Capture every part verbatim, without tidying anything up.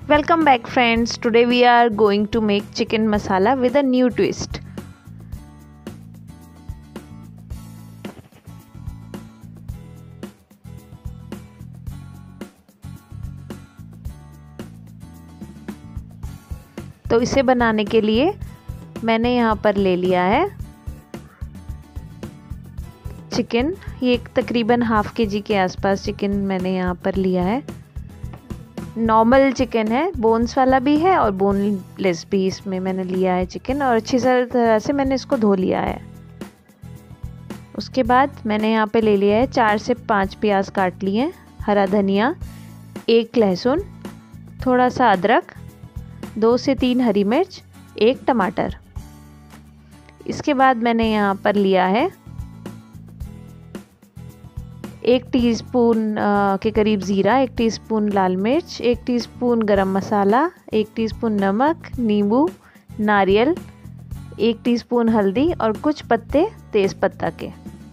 Welcome back friends. Today we are going to make chicken masala with a new twist. तो इसे बनाने के लिए मैंने यहाँ पर ले लिया है चिकन। ये एक तकरीबन हाफ के जी के आसपास चिकन मैंने यहाँ पर लिया है। नॉर्मल चिकन है, बोन्स वाला भी है और बोनलेस भी इसमें मैंने लिया है चिकन, और अच्छी तरह से मैंने इसको धो लिया है। उसके बाद मैंने यहाँ पे ले लिया है चार से पाँच प्याज काट लिए, हरा धनिया, एक लहसुन, थोड़ा सा अदरक, दो से तीन हरी मिर्च, एक टमाटर। इसके बाद मैंने यहाँ पर लिया है एक टीस्पून के करीब ज़ीरा, एक टीस्पून लाल मिर्च, एक टीस्पून गरम मसाला, एक टीस्पून नमक, नींबू, नारियल, एक टीस्पून हल्दी और कुछ पत्ते तेज पत्ता के।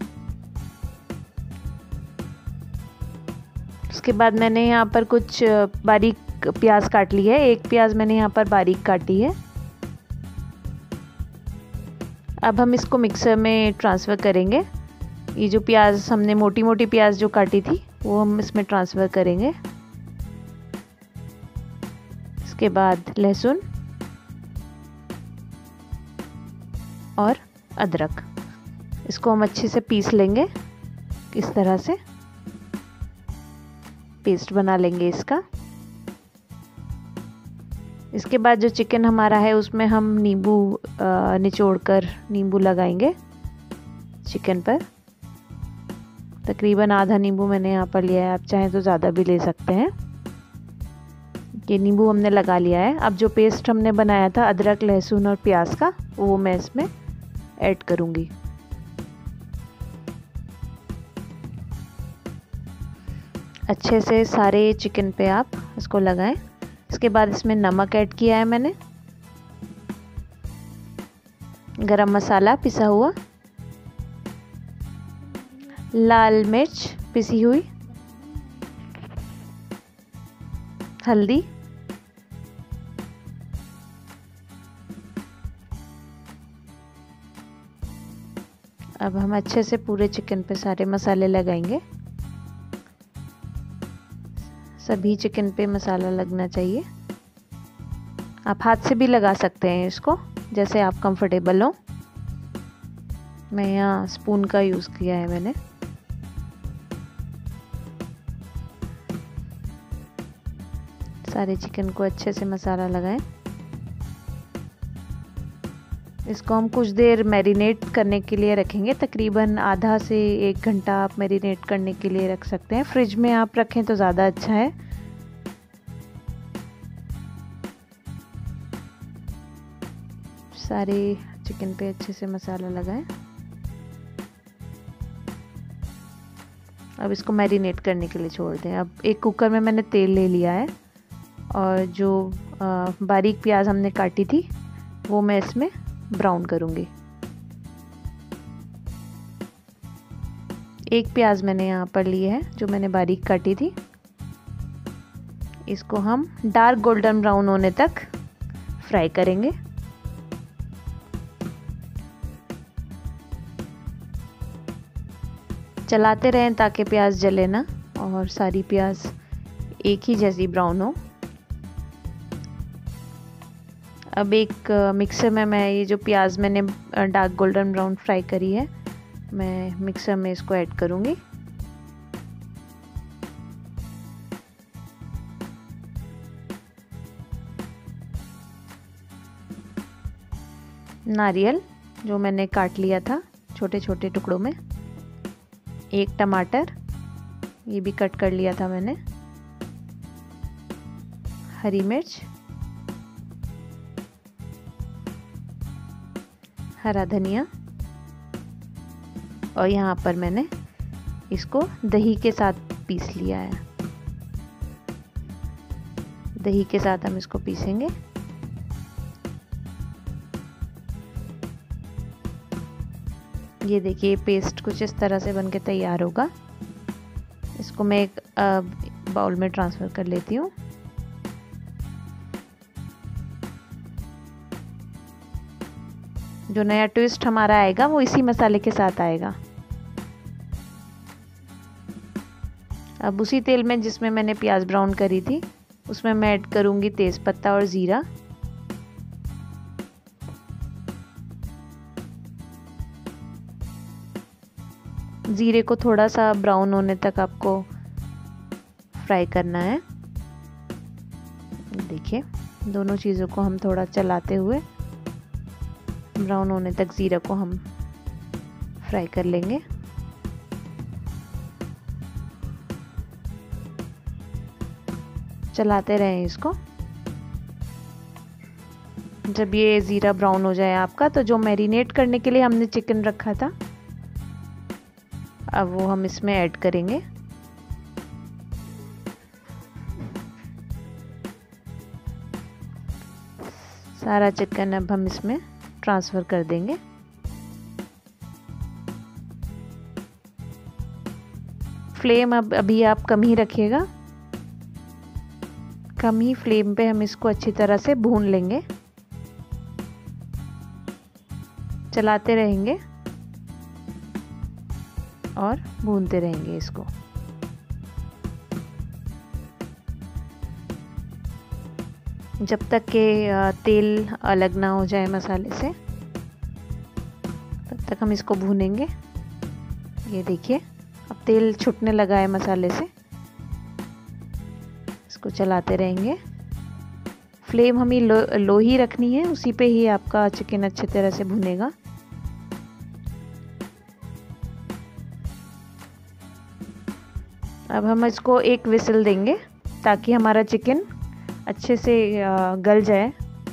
उसके बाद मैंने यहाँ पर कुछ बारीक प्याज काट ली है। एक प्याज मैंने यहाँ पर बारीक काटी है। अब हम इसको मिक्सर में ट्रांसफ़र करेंगे। ये जो प्याज हमने मोटी मोटी प्याज जो काटी थी वो हम इसमें ट्रांसफ़र करेंगे। इसके बाद लहसुन और अदरक, इसको हम अच्छे से पीस लेंगे। इस तरह से पेस्ट बना लेंगे इसका। इसके बाद जो चिकन हमारा है उसमें हम नींबू निचोड़कर नींबू लगाएंगे चिकन पर। तकरीबन आधा नींबू मैंने यहाँ पर लिया है, आप चाहें तो ज़्यादा भी ले सकते हैं। ये नींबू हमने लगा लिया है। अब जो पेस्ट हमने बनाया था अदरक, लहसुन और प्याज का, वो मैं इसमें ऐड करूँगी। अच्छे से सारे चिकन पे आप इसको लगाएं। इसके बाद इसमें नमक ऐड किया है मैंने, गरम मसाला पिसा हुआ, लाल मिर्च पिसी हुई, हल्दी, अब हम अच्छे से पूरे चिकन पे सारे मसाले लगाएंगे। सभी चिकन पे मसाला लगना चाहिए। आप हाथ से भी लगा सकते हैं इसको, जैसे आप कंफर्टेबल हो। मैं यहाँ स्पून का यूज़ किया है मैंने। सारे चिकन को अच्छे से मसाला लगाएं। इसको हम कुछ देर मैरिनेट करने के लिए रखेंगे। तकरीबन आधा से एक घंटा आप मैरिनेट करने के लिए रख सकते हैं। फ्रिज में आप रखें तो ज़्यादा अच्छा है। सारे चिकन पे अच्छे से मसाला लगाएं। अब इसको मैरिनेट करने के लिए छोड़ दें। अब एक कुकर में मैंने तेल ले लिया है और जो आ, बारीक प्याज हमने काटी थी वो मैं इसमें ब्राउन करूँगी। एक प्याज मैंने यहाँ पर ली है जो मैंने बारीक काटी थी। इसको हम डार्क गोल्डन ब्राउन होने तक फ्राई करेंगे। चलाते रहें ताकि प्याज जले ना और सारी प्याज एक ही जैसी ब्राउन हो। अब एक मिक्सर में मैं ये जो प्याज मैंने डार्क गोल्डन ब्राउन फ्राई करी है, मैं मिक्सर में इसको ऐड करूँगी। नारियल जो मैंने काट लिया था छोटे छोटे टुकड़ों में, एक टमाटर ये भी कट कर लिया था मैंने, हरी मिर्च, हरा धनिया, और यहाँ पर मैंने इसको दही के साथ पीस लिया है। दही के साथ हम इसको पीसेंगे। ये देखिए पेस्ट कुछ इस तरह से बनके तैयार होगा। इसको मैं एक बाउल में ट्रांसफ़र कर लेती हूँ। जो नया ट्विस्ट हमारा आएगा वो इसी मसाले के साथ आएगा। अब उसी तेल में जिसमें मैंने प्याज ब्राउन करी थी उसमें मैं ऐड करूँगी तेज़पत्ता और ज़ीरा। ज़ीरे को थोड़ा सा ब्राउन होने तक आपको फ्राई करना है। देखिए दोनों चीज़ों को हम थोड़ा चलाते हुए ब्राउन होने तक ज़ीरा को हम फ्राई कर लेंगे। चलाते रहें इसको। जब ये ज़ीरा ब्राउन हो जाए आपका, तो जो मैरिनेट करने के लिए हमने चिकन रखा था अब वो हम इसमें ऐड करेंगे। सारा चिकन अब हम इसमें ट्रांसफ़र कर देंगे। फ्लेम अब अभी आप कम ही रखिएगा, कम ही फ्लेम पे हम इसको अच्छी तरह से भून लेंगे। चलाते रहेंगे और भूनते रहेंगे इसको। जब तक के तेल अलग ना हो जाए मसाले से, तब तक हम इसको भूनेंगे। ये देखिए अब तेल छूटने लगा है मसाले से। इसको चलाते रहेंगे। फ्लेम हमें लो, लो ही रखनी है, उसी पे ही आपका चिकन अच्छी तरह से भुनेगा। अब हम इसको एक विसल देंगे ताकि हमारा चिकन अच्छे से गल जाए।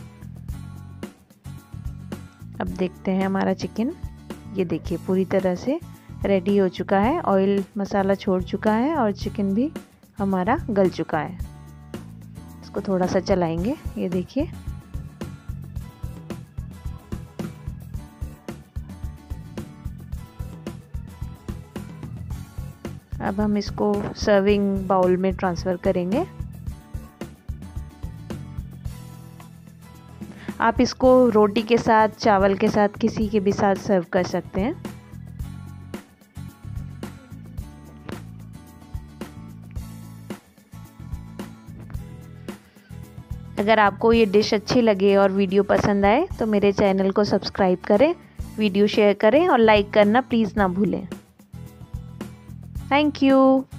अब देखते हैं हमारा चिकन, ये देखिए पूरी तरह से रेडी हो चुका है। ऑयल मसाला छोड़ चुका है और चिकन भी हमारा गल चुका है। इसको थोड़ा सा चलाएंगे। ये देखिए अब हम इसको सर्विंग बाउल में ट्रांसफ़र करेंगे। आप इसको रोटी के साथ, चावल के साथ, किसी के भी साथ सर्व कर सकते हैं। अगर आपको ये डिश अच्छी लगे और वीडियो पसंद आए तो मेरे चैनल को सब्सक्राइब करें, वीडियो शेयर करें और लाइक करना प्लीज़ ना भूलें। Thank you.